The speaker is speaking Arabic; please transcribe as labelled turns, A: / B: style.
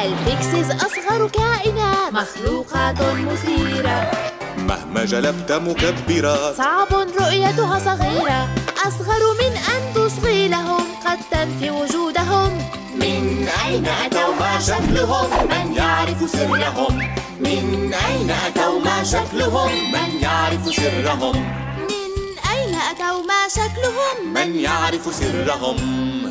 A: البيكسيز أصغر كائنات، مخلوقات مثيرة.
B: مهما جلبت مكبرات
A: صعب رؤيتها صغيرة، أصغر من أن تصغي لهم، قد تنفي وجودهم.
B: من أين أتوا ما شكلهم؟ من يعرف سرهم؟ من أين أتوا ما شكلهم؟ من يعرف سرهم؟
A: من أين أتوا ما شكلهم؟
B: من يعرف سرهم؟